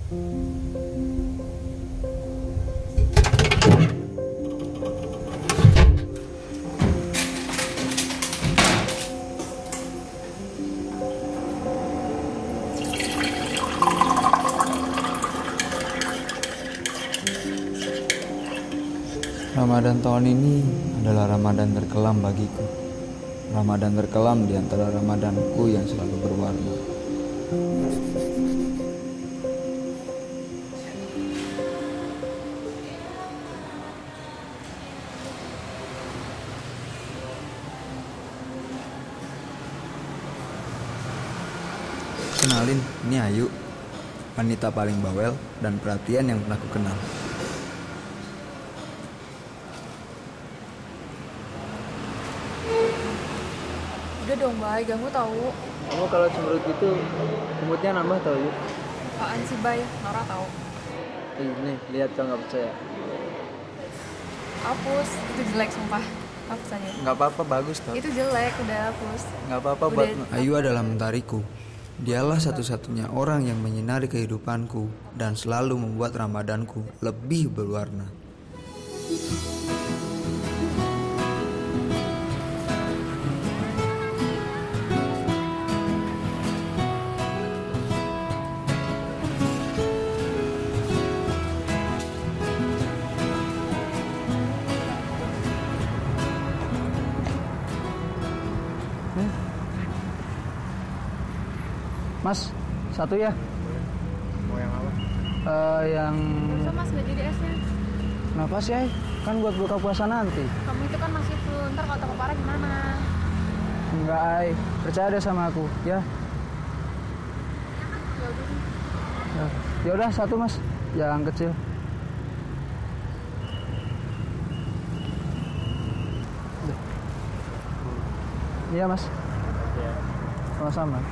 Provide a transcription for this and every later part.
Ramadan tahun ini adalah Ramadan terkelam bagiku. Ramadan terkelam di antara Ramadanku yang selalu berwarna. Kenalin, ini Ayu, wanita paling bawel dan perhatian yang pernah aku kenal. Udah dong, Bay, ganggu tahu. Kamu kalau cemberut gitu, gemutnya nambah tau yuk. Apaan sih, Bay? Nora tahu. Nih, lihat kalau nggak percaya. Hapus, itu jelek sumpah. Hapus aja. Nggak apa-apa, bagus tau. Itu jelek, udah hapus. Nggak apa-apa buat Ayu adalah mentariku. Dialah satu-satunya orang yang menyinari kehidupanku dan selalu membuat Ramadanku lebih berwarna. Mas, satu ya. Mau yang apa? Yang... Masa Mas nggak jadi esnya? Kenapa sih, Ay? Kan buat buka puasa nanti. Kamu itu kan masih flu, ntar kalau tambah parah gimana? Enggak, Ay. Percaya deh sama aku, ya. Ya udah satu, Mas. Yang kecil. Iya, Mas. Sama-sama.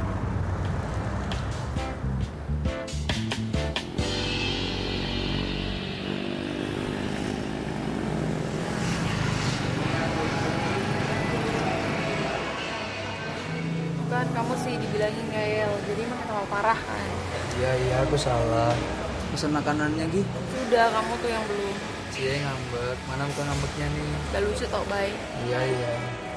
Kan kamu sih dibilangin ngeyel, jadi makin tambah parah kan. Iya, aku salah. Pesan makanannya gitu. Udah, kamu tuh yang belum. Cie ngambek, mana bukan ngambeknya nih? Gak lucu tau, Bay. Iya.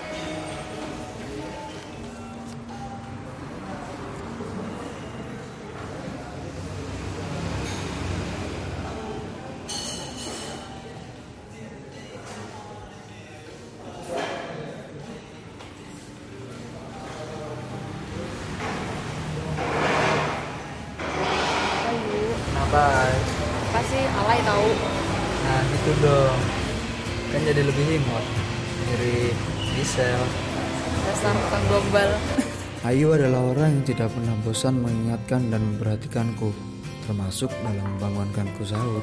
Kenapa? Pasti alay tahu. Nah gitu dong. Kan jadi lebih himot. Mirip Gisel. Dasar tukang gombal. Ayu adalah orang yang tidak pernah bosan mengingatkan dan memperhatikanku, termasuk dalam membangunkanku sahur.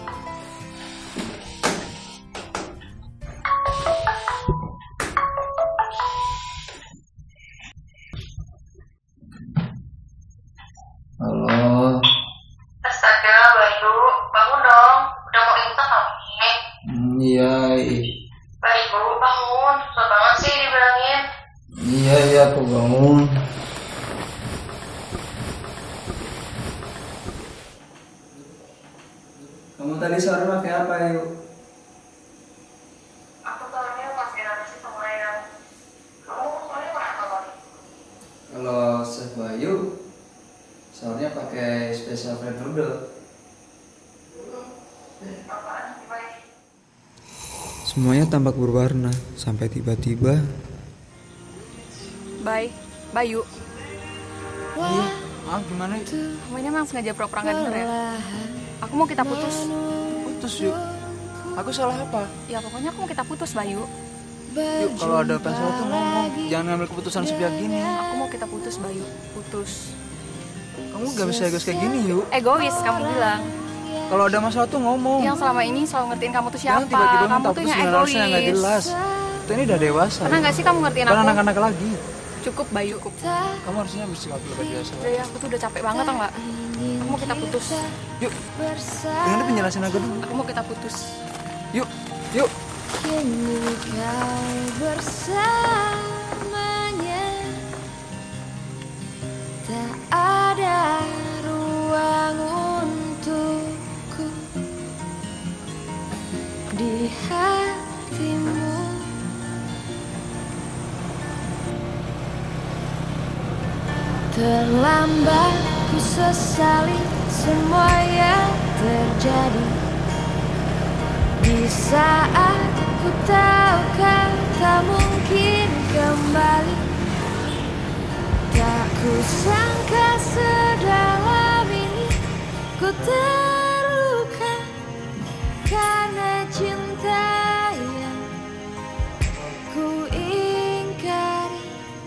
Halo. Astaga, Bayu, bangun dong. Udah mau imsak kami. Iya. Bayu, bangun. Susah banget sih dibilangin. Iya, aku bangun. Kamu tadi sore pakai apa, Ayu? Aku soalnya pakai nasi sama ayam. Kamu soalnya makan apa? Kalau Chef Bayu, sahurnya pakai special fried noodle. Apaan sih, Bayu? Semuanya tampak berwarna sampai tiba-tiba. Bayu. Iya. Gimana? Kamu ini emang sengaja pura-pura nggak denger ya? Aku mau kita putus. Putus yuk. Aku salah apa? Ya pokoknya aku mau kita putus, Bayu. Yuk, kalau ada apa salah tuh ngomong. Jangan ngambil keputusan sepihak gini. Aku mau kita putus, Bayu. Putus. Kamu gak bisa egois kayak gini, yuk. Egois kamu bilang. Kalau ada masalah tuh ngomong. Yang selama ini selalu ngertiin kamu tuh siapa? Jangan tiba-tiba Kamu minta tuh putus yang dengan alasan yang gak egois. jelas. Kita ini udah dewasa. Pernah nggak sih kamu ngertiin Bukan aku? anak-anak lagi. Cukup, Bayu. Cukup. Kamu harusnya bersikap lebih biasa. Udah ya, aku tuh udah capek banget tau nggak? Aku mau kita putus. Yuk, dengan penjelasin aku dulu. Aku mau kita putus. Yuk. Kini kau bersamanya, tak ada ruang Terlambat ku sesali semua yang terjadi. Di saat ku tahu kan tak mungkin kembali, tak ku sangka sedalam ini ku terluka karena cinta yang ku ingkari.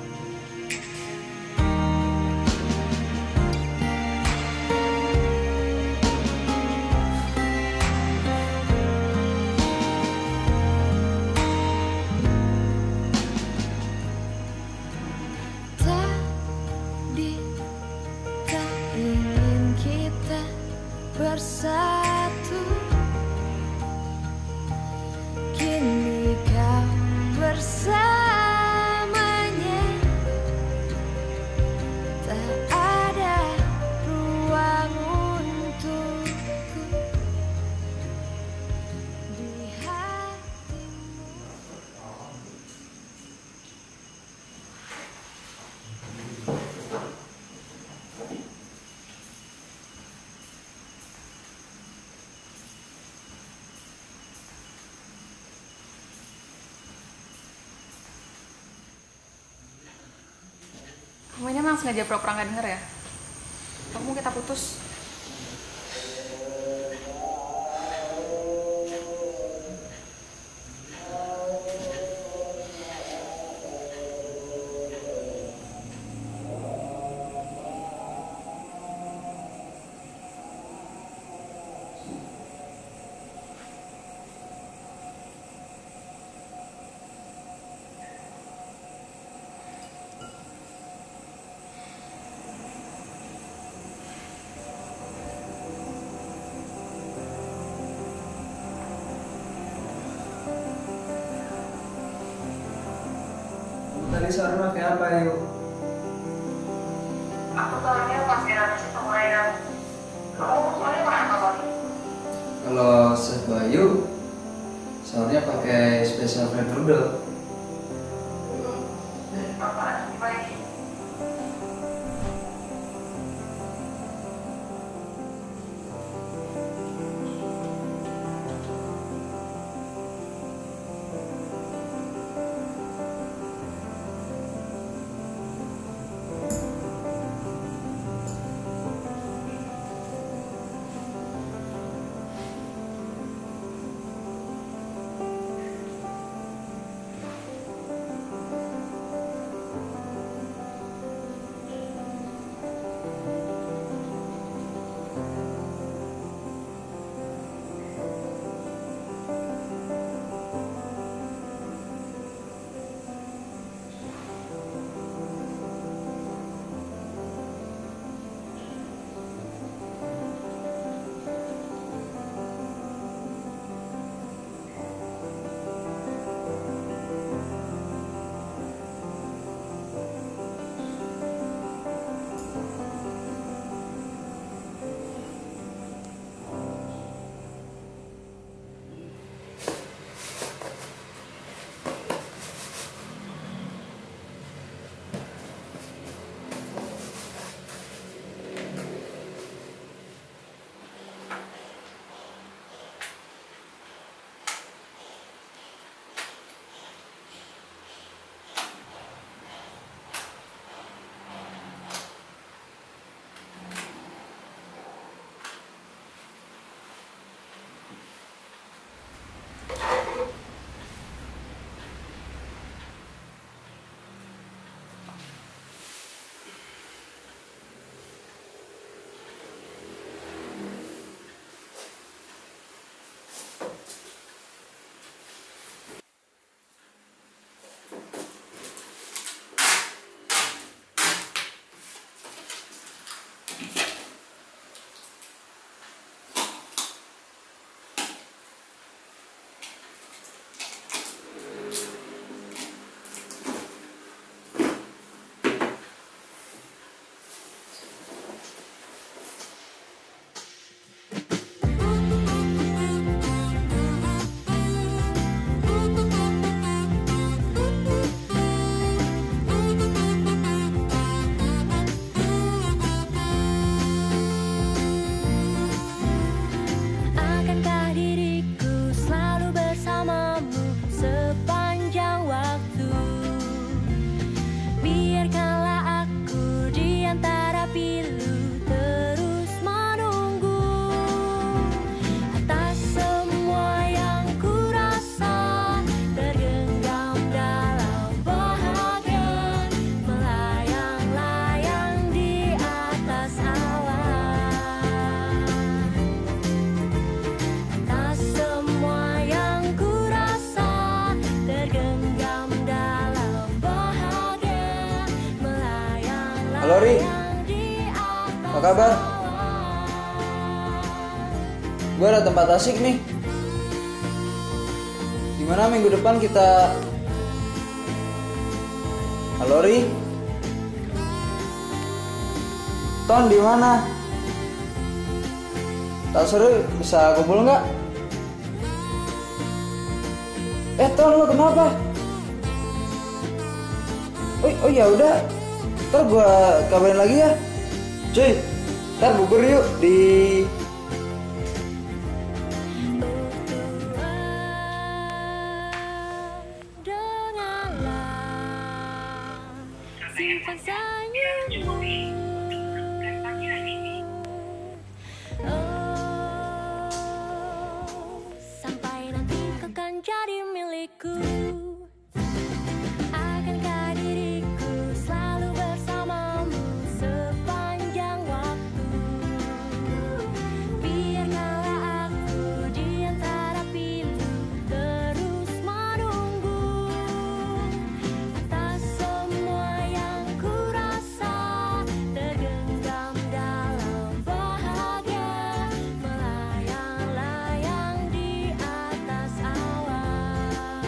Tadi tak ingin kita bersatu, kini kau bersamanya. Tak ada ruang untukku di hatimu. Kamu ini emang sengaja pura-pura nggak denger ya? Kamu kita putus. Tadi sore pakai apa yuk? Aku tahunya pas dinamisi sama yang kamu soalnya makan apa? Kalau Chef Bayu, sahurnya pakai special fried noodle. Apaan sih baik? kabar? Gue ada tempat asik nih. Gimana minggu depan kita... Halo Ri? Ton di mana? Tak seru bisa kumpul nggak? Ton lo kenapa? Oh ya udah, ntar gua kabarin lagi ya. Cuy, ntar bubur yuk di... Simpan senyummu. Sampai nanti kau kan jadi milikku. Akankah diriku selalu bersamamu sepanjang waktu? Biarkanlah aku di antara pilu terus menunggu. Atas semua yang ku rasa tergenggam dalam bahagia, melayang-layang di atas awan.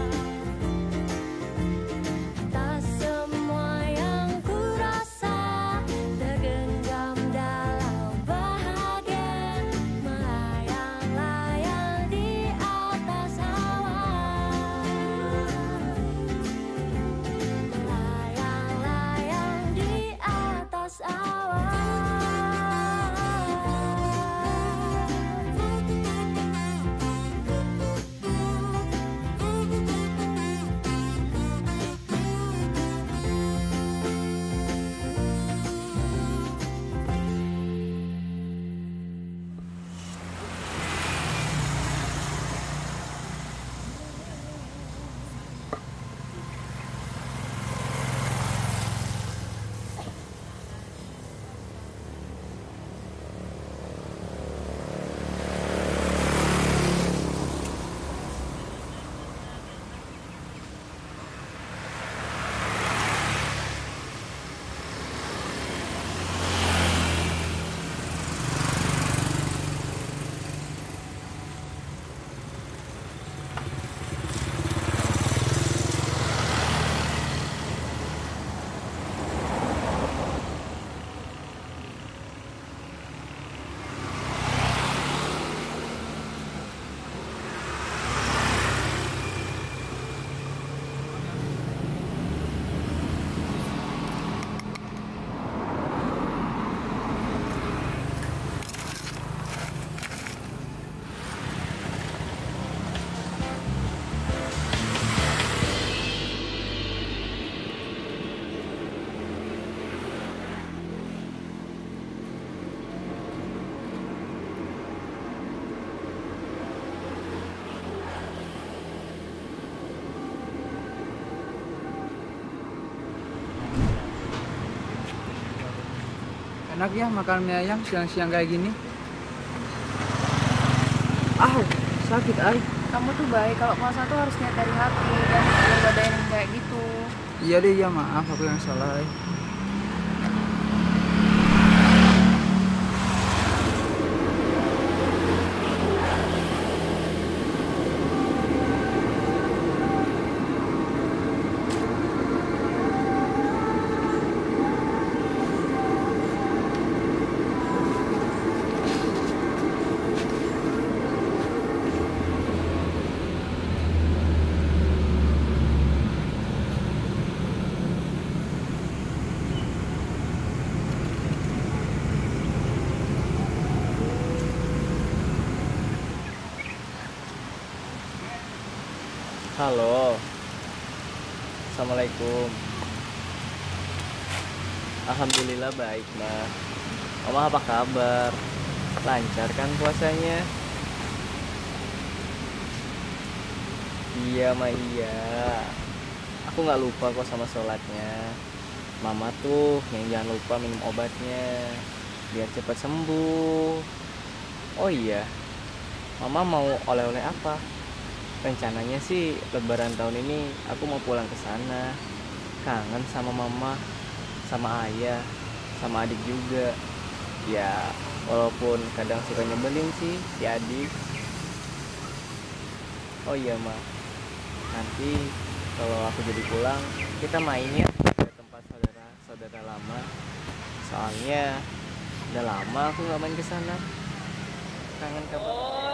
Atas semua yang ku rasa tergenggam dalam bahagia, melayang-layang di atas awan. Melayang-layang di atas awan. Enak ya makan mie ayam siang-siang kayak gini. Sakit ay. Kamu tuh baik, kalau puasa tuh harus niat dari hati dan gak ada yang kayak gitu. Iya deh, ya maaf aku yang salah ay. Halo, Assalamualaikum. Alhamdulillah baik, Ma. Mama apa kabar? Lancar kan puasanya? Iya, Ma, iya. Aku nggak lupa kok sama sholatnya. Mama tuh yang jangan lupa minum obatnya biar cepat sembuh. Oh iya, Mama mau oleh-oleh apa? Rencananya sih lebaran tahun ini aku mau pulang ke sana. Kangen sama Mama, sama Ayah, sama adik juga. Ya walaupun kadang suka nyebelin sih si adik. Oh iya Ma, nanti kalau aku jadi pulang kita mainnya ke tempat saudara lama. Soalnya udah lama aku nggak main ke sana. Kangen kabar.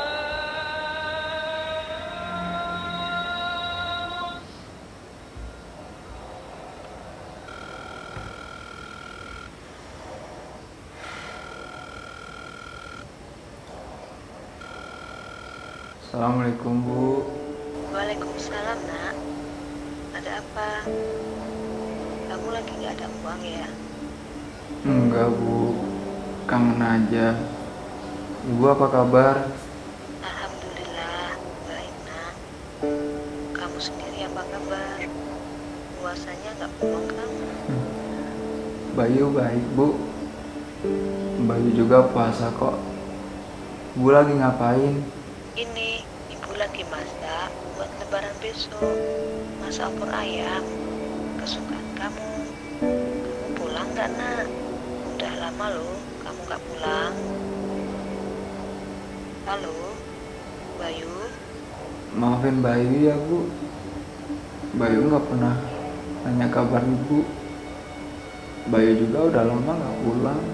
Assalamualaikum Bu. Waalaikumsalam nak. Ada apa? Kamu lagi gak ada uang ya? Enggak Bu, kangen aja. Ibu apa kabar? Alhamdulillah, baik nak. Kamu sendiri apa kabar? Puasanya gak pulang kamu? Bayu baik Bu. Bayu juga puasa kok. Bu lagi ngapain? Ini ibu lagi masak buat lebaran besok. Masak opor ayam kesukaan kamu. Kamu pulang gak nak? Udah lama loh kamu gak pulang. Halo Bayu. Maafin Bayu ya Bu. Bayu nggak pernah nanya kabar Ibu. Bayu juga udah lama nggak pulang.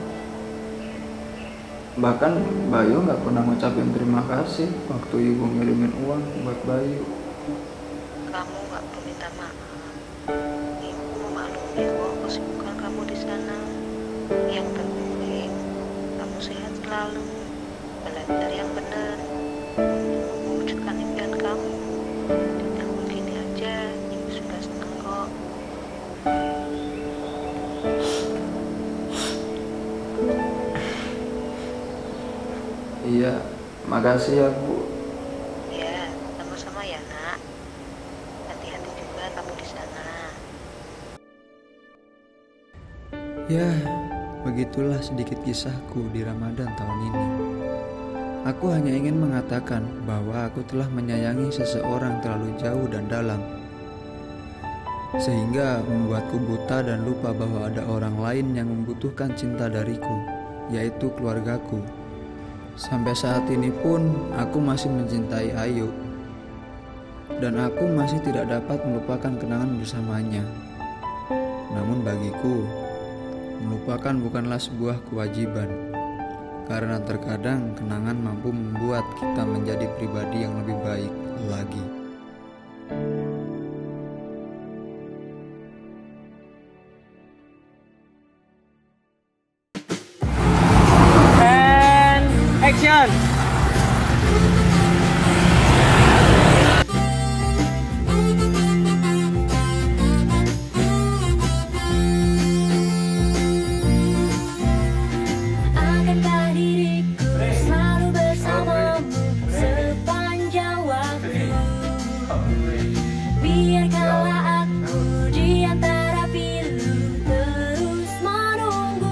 Bahkan Bayu nggak pernah ngucapin terima kasih waktu Ibu ngirimin uang buat Bayu. Kamu nggak perlu minta maaf. Ibu memaklumi kok kesibukan kamu di sana. Yang penting kamu sehat selalu, belajar yang benar, mewujudkan impian kamu. Dengan begini aja, ibu sudah senang kok. Iya, makasih ya Bu. Ya, sama-sama ya nak. Hati-hati juga kamu di sana. Ya, begitulah sedikit kisahku di Ramadan tahun ini. Aku hanya ingin mengatakan bahwa aku telah menyayangi seseorang terlalu jauh dan dalam, sehingga membuatku buta dan lupa bahwa ada orang lain yang membutuhkan cinta dariku, yaitu keluargaku. Sampai saat ini pun aku masih mencintai Ayu, dan aku masih tidak dapat melupakan kenangan bersamanya. Namun bagiku, melupakan bukanlah sebuah kewajiban, karena terkadang kenangan mampu membuat kita menjadi pribadi yang lebih baik lagi. And action. Akankah diriku selalu bersamamu sepanjang waktu? Biarkanlah aku di antara pilu terus menunggu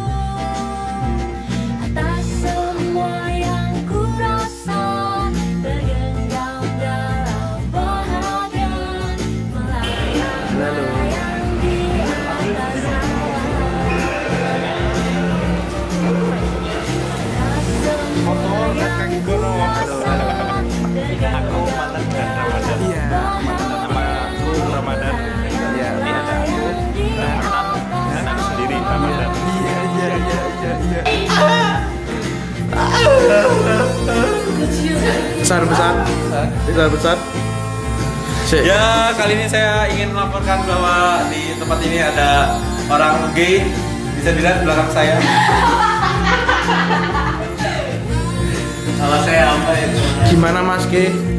atas semua yang ku rasa tergenggam dalam bahagia melayang-layang di atas Aku mantan dan Ramadan. Iya, Nama aku Ramadan. iya, Ini ada aku dan aku sendiri Ramadan. iya. Besar. Ya, kali ini saya ingin melaporkan bahwa di tempat ini ada orang gay. Bisa dilihat di belakang saya. Salah saya apa itu? Gimana Mas Ki?